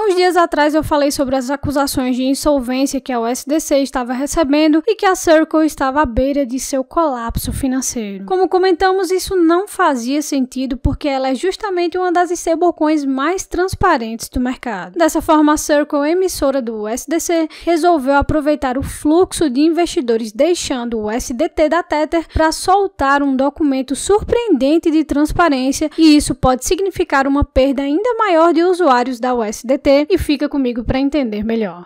Uns dias atrás eu falei sobre as acusações de insolvência que a USDC estava recebendo e que a Circle estava à beira de seu colapso financeiro. Como comentamos, isso não fazia sentido porque ela é justamente uma das stablecoins mais transparentes do mercado. Dessa forma, a Circle, emissora do USDC, resolveu aproveitar o fluxo de investidores deixando o USDT da Tether para soltar um documento surpreendente de transparência, e isso pode significar uma perda ainda maior de usuários da USDT, e fica comigo para entender melhor.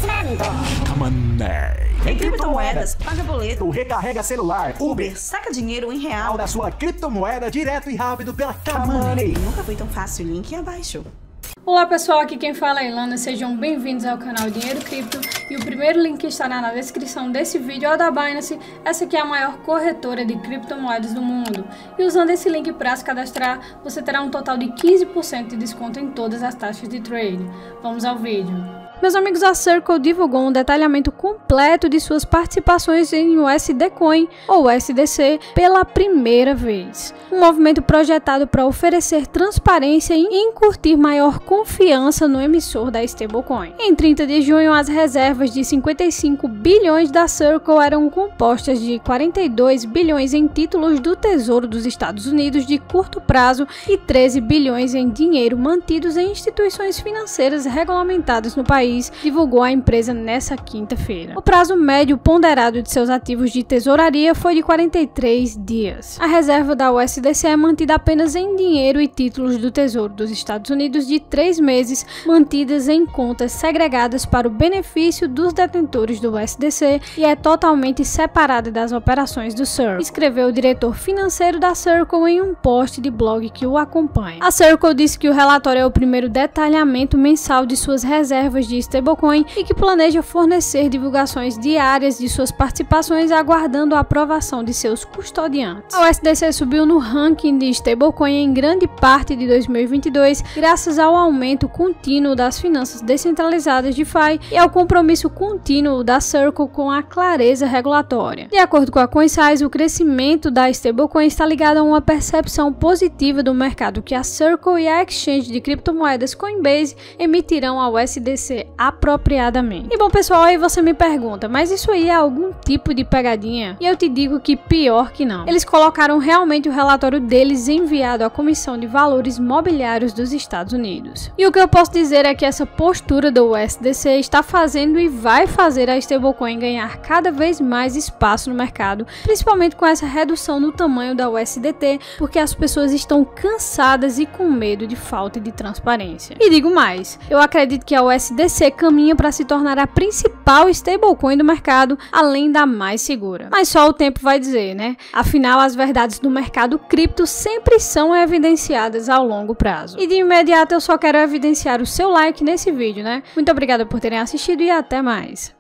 Em criptomoedas, paga boleto, recarrega celular, Uber, saca dinheiro em real da sua criptomoeda direto e rápido pela Camoney. Nunca foi tão fácil, link abaixo. Olá pessoal, aqui quem fala é Ilana, sejam bem-vindos ao canal Dinheiro Cripto, e o primeiro link que estará na descrição desse vídeo é o da Binance. Essa aqui é a maior corretora de criptomoedas do mundo, e usando esse link para se cadastrar, você terá um total de 15% de desconto em todas as taxas de trade. Vamos ao vídeo. Meus amigos, a Circle divulgou um detalhamento completo de suas participações em USD Coin, ou USDC, pela primeira vez. Um movimento projetado para oferecer transparência e incutir maior confiança no emissor da stablecoin. Em 30 de junho, as reservas de 55 bilhões da Circle eram compostas de 42 bilhões em títulos do Tesouro dos Estados Unidos de curto prazo e 13 bilhões em dinheiro mantidos em instituições financeiras regulamentadas no país, divulgou a empresa nesta quinta-feira. O prazo médio ponderado de seus ativos de tesouraria foi de 43 dias. A reserva da USDC é mantida apenas em dinheiro e títulos do Tesouro dos Estados Unidos de 3 meses, mantidas em contas segregadas para o benefício dos detentores do USDC, e é totalmente separada das operações do Circle, escreveu o diretor financeiro da Circle em um post de blog que o acompanha. A Circle disse que o relatório é o primeiro detalhamento mensal de suas reservas de stablecoin e que planeja fornecer divulgações diárias de suas participações, aguardando a aprovação de seus custodiantes. A USDC subiu no ranking de stablecoin em grande parte de 2022 graças ao aumento contínuo das finanças descentralizadas DeFi e ao compromisso contínuo da Circle com a clareza regulatória. De acordo com a CoinSize, o crescimento da stablecoin está ligado a uma percepção positiva do mercado que a Circle e a exchange de criptomoedas Coinbase emitirão a USDC apropriadamente. E bom pessoal, aí você me pergunta, mas isso aí é algum tipo de pegadinha? E eu te digo que pior que não. Eles colocaram realmente o relatório deles enviado à Comissão de Valores Mobiliários dos Estados Unidos. E o que eu posso dizer é que essa postura do USDC está fazendo e vai fazer a stablecoin ganhar cada vez mais espaço no mercado, principalmente com essa redução no tamanho da USDT, porque as pessoas estão cansadas e com medo de falta de transparência. E digo mais, eu acredito que a USDC caminha para se tornar a principal stablecoin do mercado, além da mais segura. Mas só o tempo vai dizer, né? Afinal, as verdades do mercado cripto sempre são evidenciadas ao longo prazo. E de imediato eu só quero evidenciar o seu like nesse vídeo, né? Muito obrigada por terem assistido e até mais!